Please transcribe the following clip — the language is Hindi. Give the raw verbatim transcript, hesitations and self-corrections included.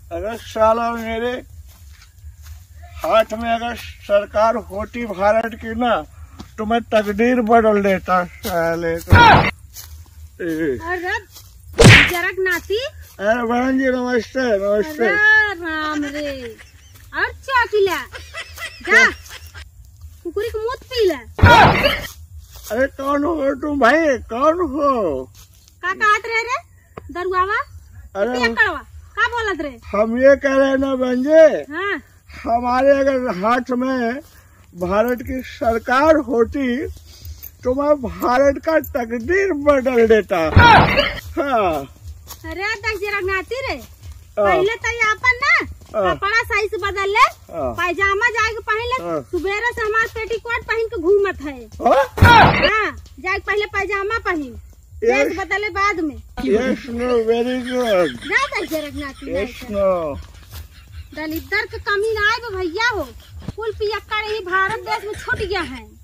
अगर साला मेरे हाथ में अगर सरकार होती भारत की ना तो मैं तकदीर बदल देता साले को। अरे जरक नाती। अरे बहन जी नमस्ते नमस्ते। अरे राम रे और चाय पीला जा कुकुरी को मूत पीला। अरे कौन हो तुम भाई, कौन हो? का कहत रहे रे दरुआवा? अरे कड़वा का बोलत रे? हम ये कह रहे हैं ना बंजे, हाँ हमारे अगर हाथ में भारत की सरकार होती तो मैं भारत का तकदीर बदल देता। हाँ। अरे तक जरा नाती रे, पहले तो ये अपन ना कपड़ा सही से बदल ले, पायजामा जाके पहन ले, सुबेरे से हमारे पेटीकोट पहन के घूमत है। हाँ जाके पहले पायजामा पहन, ड्रेस बदले बाद में। Yes no very good. जा तक जरा नाती। Yes no. दलितर के कमी ना आए भैया हो, कुल पियक्कड़ ही भारत देश में छूट गया है।